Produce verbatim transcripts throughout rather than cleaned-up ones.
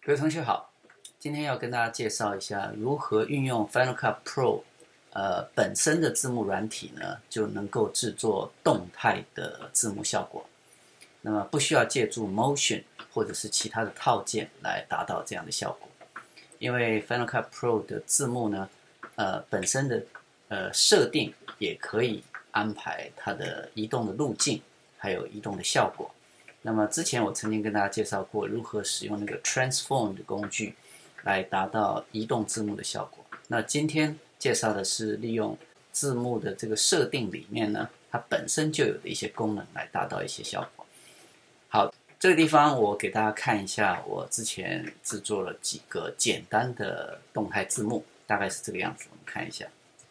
各位同学好，今天要跟大家介绍一下如何运用 Final Cut Pro 呃本身的字幕软体呢，就能够制作动态的字幕效果。那么不需要借助 Motion 或者是其他的套件来达到这样的效果，因为 Final Cut Pro 的字幕呢，呃本身的呃设定也可以安排它的移动的路径，还有移动的效果。那么之前我曾经跟大家介绍过如何使用那个 Transform 的工具来达到移动字幕的效果。那今天介绍的是利用字幕的这个设定里面呢，它本身就有的一些功能来达到一些效果。好，这个地方我给大家看一下，我之前制作了几个简单的动态字幕，大概是这个样子。我们看一下。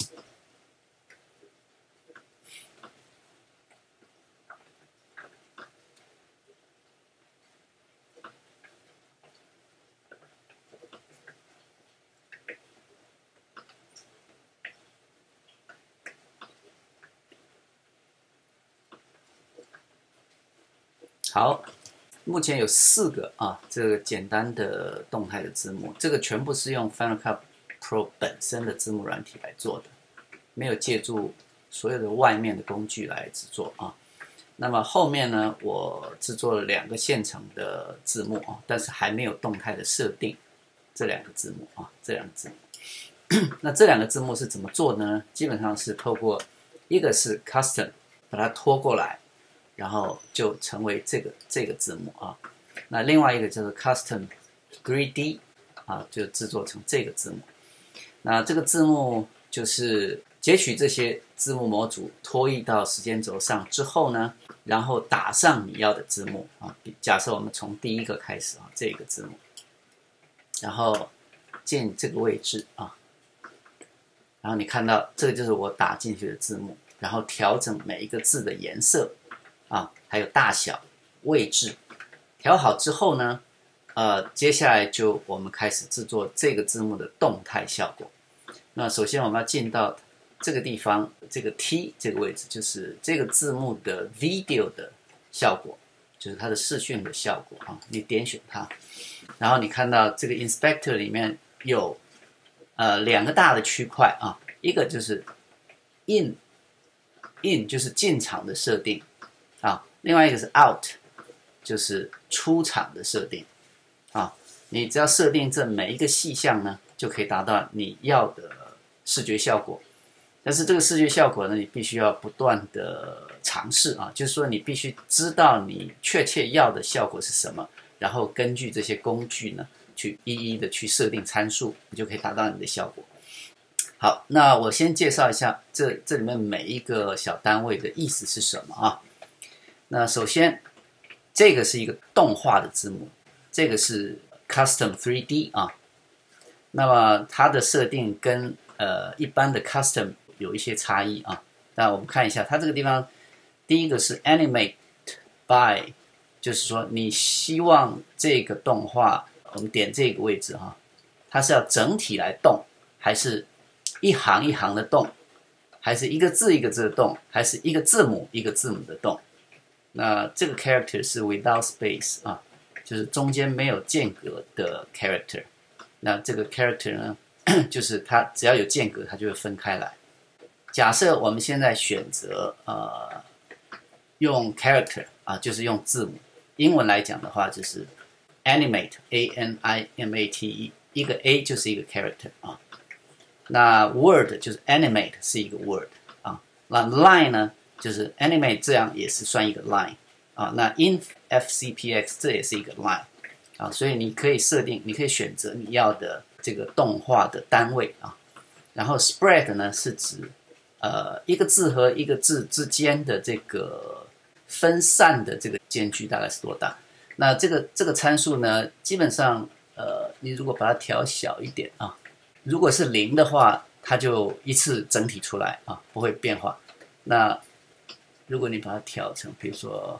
好，目前有四个啊，这个简单的动态的字幕，这个全部是用 Final Cut Pro 本身的字幕软体来做的，没有借助所有的外面的工具来制作啊。那么后面呢，我制作了两个现成的字幕啊，但是还没有动态的设定这两个字幕啊，这两个字幕。那这两个字幕是怎么做呢？基本上是透过一个是 Custom 把它拖过来。然后就成为这个这个字幕啊，那另外一个叫做 Custom 三 D 啊，就制作成这个字幕。那这个字幕就是截取这些字幕模组，拖移到时间轴上之后呢，然后打上你要的字幕啊。假设我们从第一个开始啊，这个字幕，然后进这个位置啊，然后你看到这个就是我打进去的字幕，然后调整每一个字的颜色。啊，还有大小、位置，调好之后呢，呃，接下来就我们开始制作这个字幕的动态效果。那首先我们要进到这个地方，这个 T 这个位置，就是这个字幕的 video 的效果，就是它的视讯的效果啊。你点选它，然后你看到这个 Inspector 里面有呃两个大的区块啊，一个就是 in in 就是进场的设定。啊，另外一个是 out， 就是出场的设定啊。你只要设定这每一个细项呢，就可以达到你要的视觉效果。但是这个视觉效果呢，你必须要不断的尝试啊，就是说你必须知道你确切要的效果是什么，然后根据这些工具呢，去一一的去设定参数，你就可以达到你的效果。好，那我先介绍一下这这里面每一个小单位的意思是什么啊。那首先，这个是一个动画的字幕，这个是 Custom 三 D 啊。那么它的设定跟呃一般的 Custom 有一些差异啊。那我们看一下，它这个地方，第一个是 Animate by， 就是说你希望这个动画，我们点这个位置哈、啊，它是要整体来动，还是一行一行的动，还是一个字一个字的动，还是一个字母一个字母的动？那这个 character 是 without space 啊，就是中间没有间隔的 character。那这个 character 呢，就是它只要有间隔，它就会分开来。假设我们现在选择呃用 character 啊，就是用字母。英文来讲的话，就是 animate A N I M A T E， 一个 A 就是一个 character 啊。那 word 就是 animate 是一个 word 啊。那 line 呢？就是 animate 这样也是算一个 line 啊，那 in F C P X 这也是一个 line 啊，所以你可以设定，你可以选择你要的这个动画的单位啊。然后 spread 呢是指呃一个字和一个字之间的这个分散的这个间距大概是多大？那这个这个参数呢，基本上呃你如果把它调小一点啊，如果是零的话，它就一次整体出来啊，不会变化。那如果你把它调成，比如说，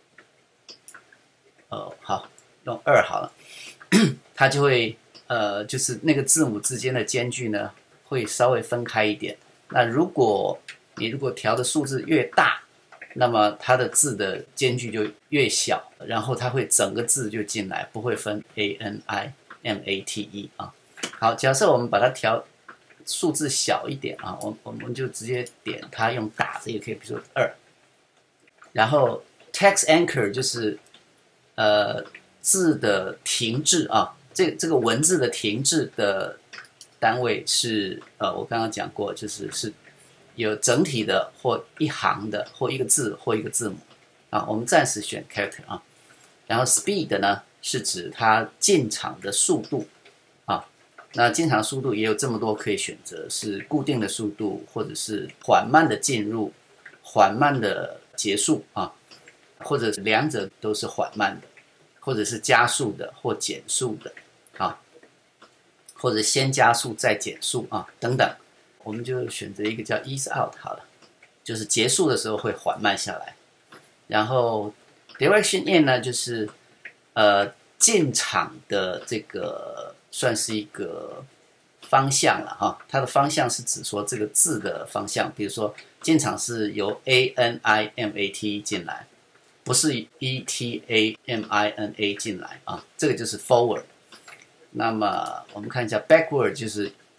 呃，好，用二好了，它就会呃，就是那个字母之间的间距呢，会稍微分开一点。那如果你如果调的数字越大， 那么它的字的间距就越小，然后它会整个字就进来，不会分 A N I M A T E 啊。好，假设我们把它调数字小一点啊，我我们就直接点它用打的也可以，比如说二。然后 text anchor 就是呃字的停滞啊，这这个文字的停滞的单位是呃我刚刚讲过，就是是有整体的或一行的或一个字或一个字母啊，我们暂时选 character 啊。然后 speed 呢是指它进场的速度啊，那进场速度也有这么多可以选择，是固定的速度，或者是缓慢的进入，缓慢的结束啊，或者两者都是缓慢的，或者是加速的或减速的啊，或者先加速再减速啊等等。我们就选择一个叫 ease out 好了，就是结束的时候会缓慢下来。然后 direction in 呢，就是呃进场的这个算是一个方向了哈，它的方向是指说这个字的方向，比如说进场是由 A N I M A T E 进来，不是 E T A M I N A 进来啊，这个就是 forward。那么我们看一下 backward 就是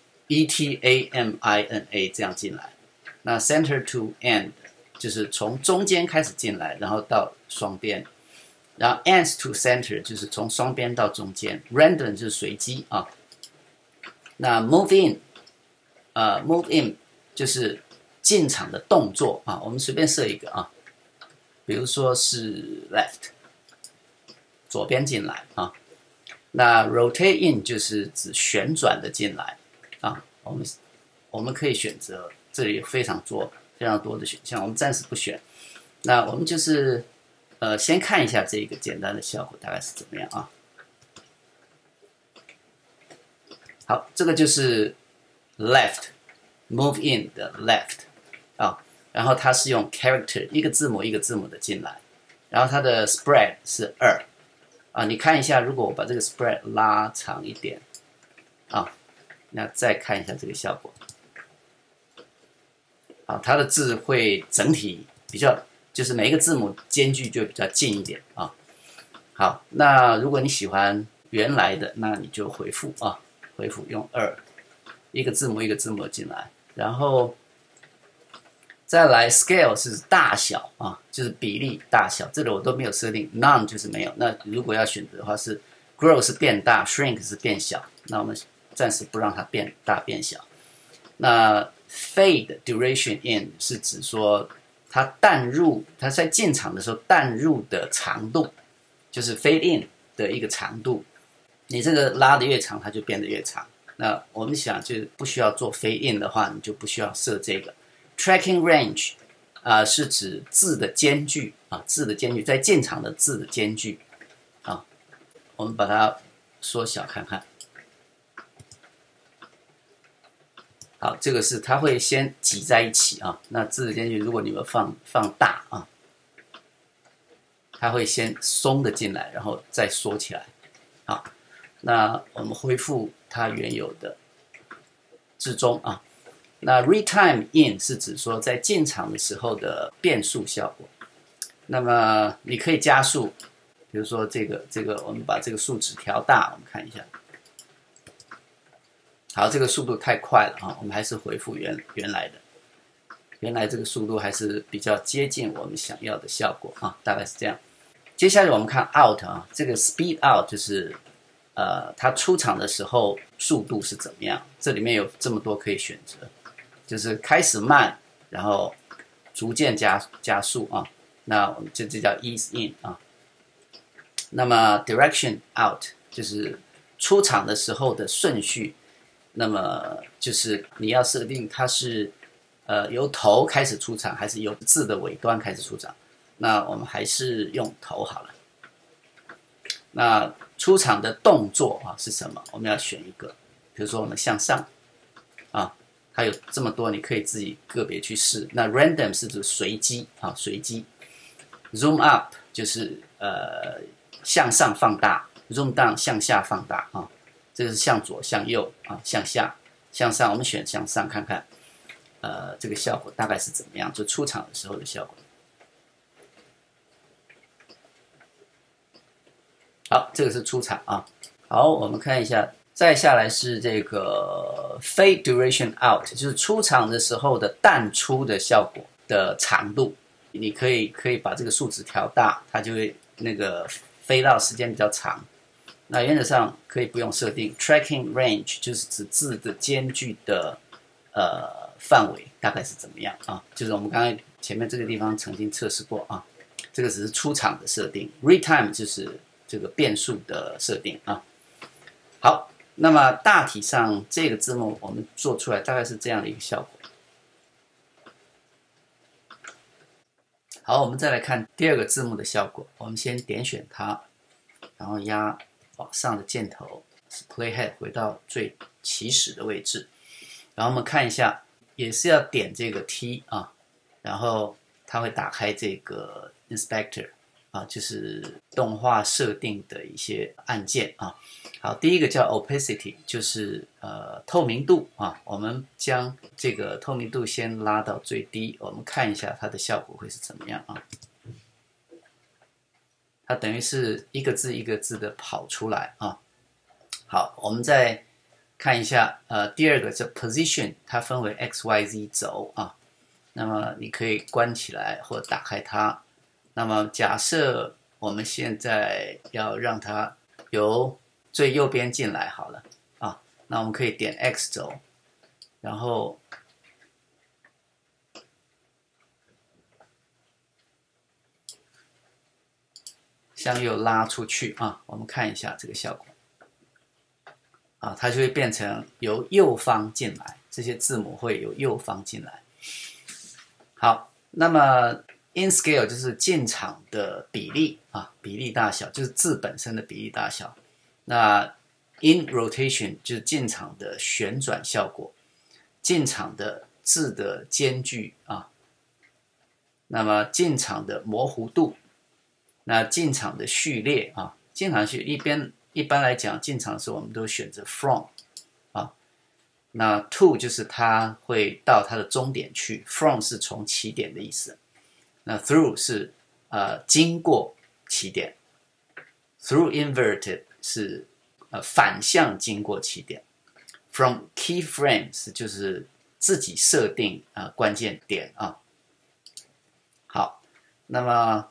E T A M I N A 这样进来，那 center to end 就是从中间开始进来，然后到双边，然后 ends to center 就是从双边到中间 ，random 就是随机啊。那 move in， 呃 move in 就是进场的动作啊，我们随便设一个啊，比如说是 left， 左边进来啊。那 rotate in 就是指旋转的进来啊，我们我们可以选择，这里有非常多非常多的选项，我们暂时不选。那我们就是呃先看一下这个简单的效果大概是怎么样啊。好，这个就是 left move in 的 left 啊，然后它是用 character 一个字母一个字母的进来，然后它的 spread 是二啊，你看一下，如果我把这个 spread 拉长一点啊，那再看一下这个效果。啊，它的字会整体比较，就是每一个字母间距就比较近一点啊。好，那如果你喜欢原来的，那你就回复啊。回复用二，一个字母一个字母进来，然后再来 scale 是大小啊，就是比例大小，这里我都没有设定 ，none 就是没有。那如果要选择的话是 grow 是变大 ，shrink 是变小，那我们暂时不让它变大变小。那 fade duration in 是指说它淡入，它在进场的时候淡入的长度，就是 fade in 的一个长度。你这个拉的越长，它就变得越长。那我们想，就不需要做 fade in 的话，你就不需要设这个。Tracking range 啊、呃，是指字的间距啊，字的间距在进场的字的间距啊。我们把它缩小看看。好，这个是它会先挤在一起啊。那字的间距，如果你们放放大啊，它会先松的进来，然后再缩起来。好。那我们恢复它原有的置中啊。那 retime in 是指说在进场的时候的变速效果。那么你可以加速，比如说这个这个，我们把这个数值调大，我们看一下。好，这个速度太快了啊，我们还是回复原原来的。原来这个速度还是比较接近我们想要的效果啊，大概是这样。接下来我们看 out 啊，这个 speed out 就是。呃，它出场的时候速度是怎么样？这里面有这么多可以选择，就是开始慢，然后逐渐加加速啊。那我们这这叫 ease in 啊。那么 direction out 就是出场的时候的顺序，那么就是你要设定它是呃由头开始出场，还是由字的尾端开始出场。那我们还是用头好了。那出场的动作啊是什么？我们要选一个，比如说我们向上啊，还有这么多，你可以自己个别去试。那 random 是指随机啊，随机。zoom up 就是呃向上放大 ，zoom down 向下放大啊，这个是向左、向右啊、向下、向上。我们选向上看看，呃，这个效果大概是怎么样？就出场的时候的效果。 好，这个是出场啊。好，我们看一下，再下来是这个 fade duration out， 就是出场的时候的淡出的效果的长度。你可以可以把这个数值调大，它就会那个飞到时间比较长。那原则上可以不用设定。Tracking range 就是指字的间距的呃范围大概是怎么样啊？就是我们刚才前面这个地方曾经测试过啊，这个只是出场的设定。Read time 就是这个变数的设定啊。好，那么大体上这个字幕我们做出来大概是这样的一个效果。好，我们再来看第二个字幕的效果。我们先点选它，然后压往上的箭头 ，Playhead 回到最起始的位置。然后我们看一下，也是要点这个 T 啊，然后它会打开这个 Inspector 啊，就是动画设定的一些按键啊。好，第一个叫 Opacity， 就是呃透明度啊。我们将这个透明度先拉到最低，我们看一下它的效果会是怎么样啊？它等于是一个字一个字的跑出来啊。好，我们再看一下，呃，第二个叫 Position， 它分为 X Y Z 轴啊。那么你可以关起来或打开它。那么假设我们现在要让它由最右边进来好了啊，那我们可以点 X 轴，然后向右拉出去啊。我们看一下这个效果啊，它就会变成由右方进来，这些字母会由右方进来。好，那么 in scale 就是进场的比例啊，比例大小就是字本身的比例大小。那 in rotation 就是进场的旋转效果，进场的字的间距啊，那么进场的模糊度，那进场的序列啊，进场序一边一般来讲进场的时候我们都选择 from 啊，那 to 就是它会到它的终点去 ，from 是从起点的意思，那 through 是呃经过起点 ，through inverted 是呃反向经过起点 ，from keyframes 就是自己设定啊、呃、关键点啊。好，那么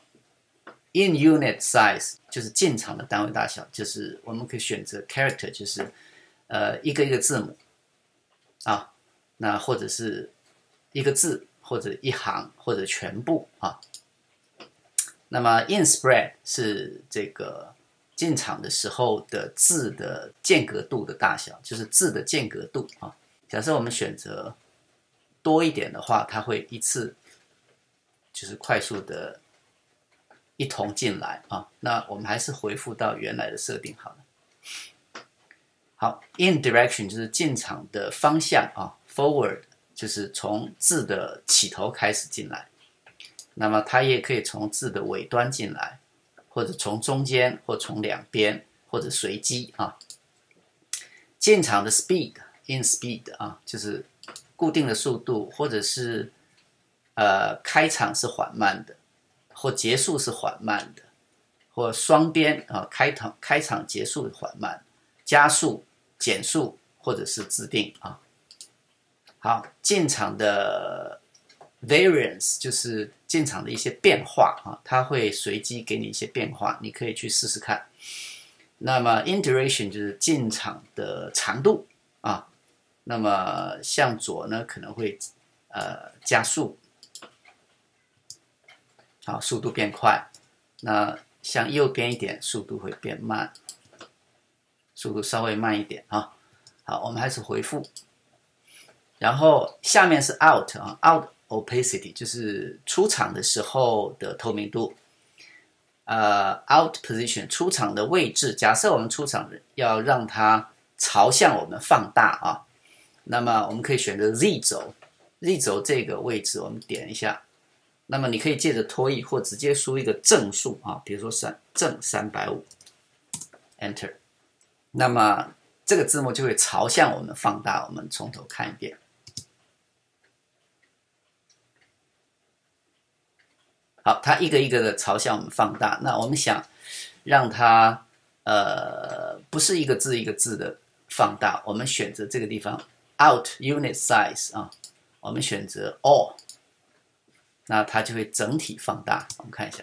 in unit size 就是进场的单位大小，就是我们可以选择 character， 就是呃一个一个字母啊，那或者是一个字或者一行或者全部啊。那么 in spread 是这个进场的时候的字的间隔度的大小，就是字的间隔度啊。假设我们选择多一点的话，它会一次就是快速的一同进来啊。那我们还是回复到原来的设定好了。好 ，in direction 就是进场的方向啊 ，forward 就是从字的起头开始进来。那么它也可以从字的尾端进来，或者从中间，或从两边，或者随机啊。进场的 speed in speed 啊，就是固定的速度，或者是呃开场是缓慢的，或结束是缓慢的，或双边啊开场开场结束缓慢，加速、减速或者是自定啊。好，进场的 variance 就是进场的一些变化啊，它会随机给你一些变化，你可以去试试看。那么 in duration 就是进场的长度啊，那么向左呢可能会呃加速，好，速度变快。那向右边一点，速度会变慢，速度稍微慢一点啊。好，我们还是回复。然后下面是 out 啊 ，out opacity 就是出场的时候的透明度。呃 ，out position 出场的位置，假设我们出场要让它朝向我们放大啊，那么我们可以选择 Z 轴 ，Z 轴这个位置我们点一下，那么你可以借着拖曳或直接输一个正数啊，比如说三正三百五 ，Enter， 那么这个字幕就会朝向我们放大，我们从头看一遍。好，它一个一个的朝向我们放大。那我们想让它呃不是一个字一个字的放大，我们选择这个地方 Alt Unit Size 啊，我们选择 All， 那它就会整体放大。我们看一下，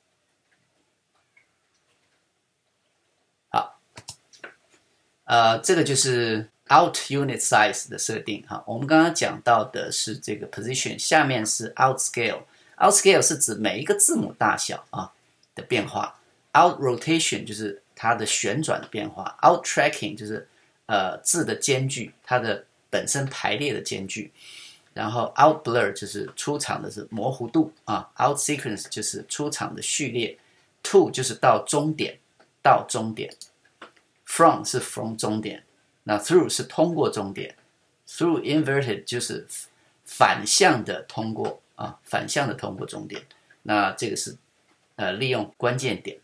好，呃，这个就是 Alt Unit Size 的设定哈。我们刚刚讲到的是这个 Position， 下面是 Out Scale。Out Scale 是指每一个字母大小啊的变化。Out Rotation 就是它的旋转的变化。Out Tracking 就是呃字的间距，它的本身排列的间距。然后 Out Blur 就是出场的是模糊度啊。Out Sequence 就是出场的序列。To 就是到终点，到终点。From 是 from 终点。那 Through 是通过终点。Through Inverted 就是反向的通过。啊，反向的通过终点，那这个是呃利用关键点。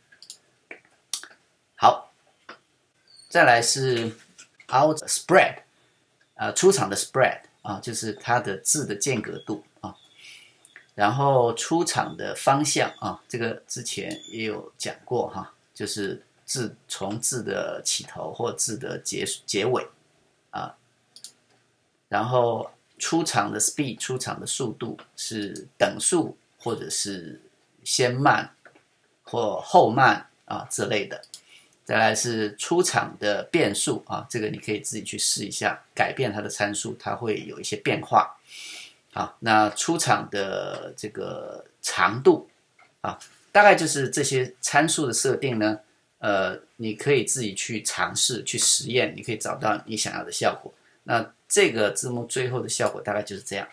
好，再来是 out spread， 呃出场的 spread 啊，就是它的字的间隔度啊。然后出场的方向啊，这个之前也有讲过哈，就是字从字的起头或字的结结尾啊，然后。出场的 speed 出场的速度是等速或者是先慢或后慢啊之类的。再来是出场的变数啊，这个你可以自己去试一下，改变它的参数，它会有一些变化。好，那出场的这个长度啊，大概就是这些参数的设定呢，呃，你可以自己去尝试去实验，你可以找到你想要的效果。那这个字幕最后的效果大概就是这样。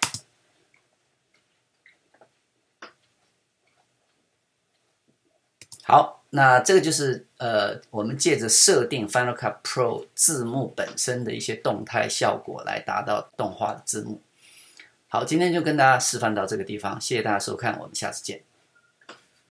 好，那这个就是呃，我们借着设定 Final Cut Pro 字幕本身的一些动态效果来达到动画的字幕。好，今天就跟大家示范到这个地方，谢谢大家收看，我们下次见。